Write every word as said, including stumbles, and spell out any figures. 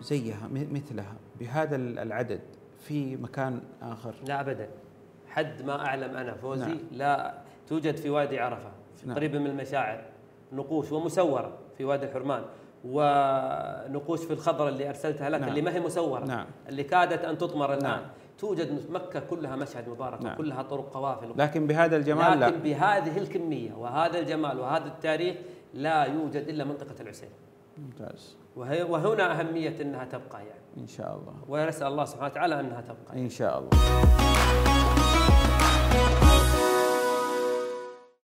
زيها مثلها بهذا العدد في مكان آخر؟ لا أبدا، حد ما أعلم أنا فوزي. نعم. لا توجد في وادي عرفة نعم. قريبة من المشاعر نقوش ومسورة في وادي الحرمان، ونقوش في الخضر اللي أرسلتها لك. نعم. اللي ما هي مسورة. نعم. اللي كادت أن تطمر الآن. نعم. توجد مكة كلها مشهد مبارك. نعم. وكلها طرق قوافل، لكن بهذا الجمال لكن لا. بهذه الكمية وهذا الجمال وهذا التاريخ لا يوجد إلا منطقة العسير. ممتاز. وهي وهنا أهمية أنها تبقى يعني إن شاء الله، ونسأل الله سبحانه وتعالى أنها تبقى إن شاء الله.